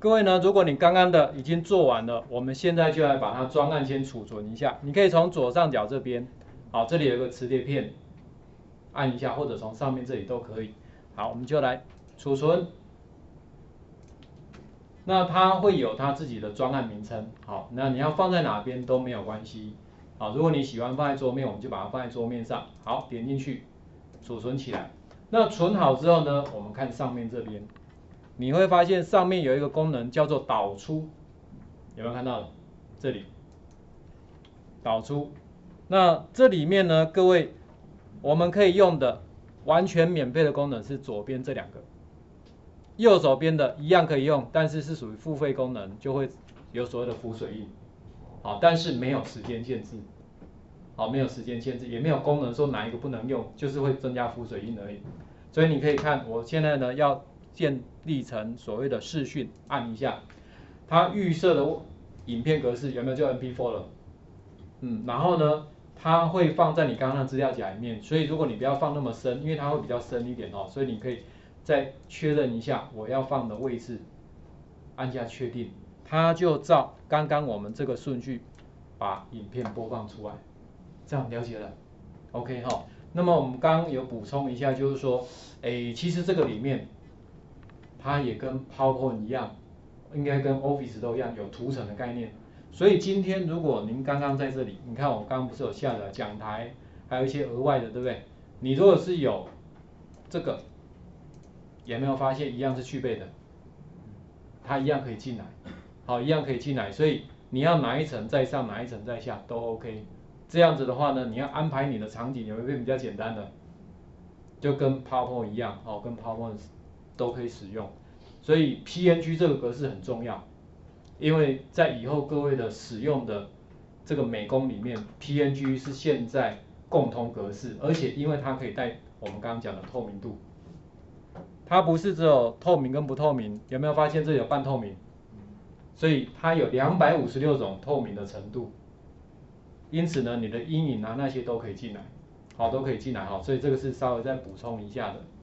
各位呢，如果你刚刚的已经做完了，我们现在就来把它专案先储存一下。你可以从左上角这边，好，这里有个磁碟片，按一下，或者从上面这里都可以。好，我们就来储存。那它会有它自己的专案名称，好，那你要放在哪边都没有关系。好，如果你喜欢放在桌面，我们就把它放在桌面上。好，点进去，储存起来。那存好之后呢，我们看上面这边。你会发现上面有一个功能叫做导出，有没有看到？这里导出，那这里面呢，各位我们可以用的完全免费的功能是左边这两个，右手边的一样可以用，但是是属于付费功能，就会有所谓的浮水印，好，但是没有时间限制，好，没有时间限制，也没有功能说哪一个不能用，就是会增加浮水印而已。所以你可以看，我现在呢要建立成所谓的视讯，按一下，它预设的影片格式有没有就 MP4 了？然后呢，它会放在你刚刚的资料夹里面，所以如果你不要放那么深，因为它会比较深一点哦，所以你可以再确认一下我要放的位置，按下确定，它就照刚刚我们这个顺序把影片播放出来，这样了解了 ？OK 哈。那么我们刚刚有补充一下，就是说，其实这个里面它也跟 PowerPoint 一样，应该跟 Office 都一样，有图层的概念。所以今天如果您刚刚在这里，你看我刚刚不是有下载讲台，还有一些额外的，对不对？你如果是有这个，有没有发现一样是具备的？它一样可以进来，好，一样可以进来。所以你要哪一层在上，哪一层在下都 OK。这样子的话呢，你要安排你的场景，有没有变比较简单的？就跟 PowerPoint 一样，哦，跟 PowerPoint 都可以使用。所以 PNG 这个格式很重要，因为在以后各位的使用的这个美工里面 ，PNG 是现在共通格式，而且因为它可以带我们刚刚讲的透明度，它不是只有透明跟不透明，有没有发现这里有半透明？所以它有256种透明的程度，因此呢，你的阴影啊那些都可以进来，好，都可以进来哈，所以这个是稍微再补充一下的。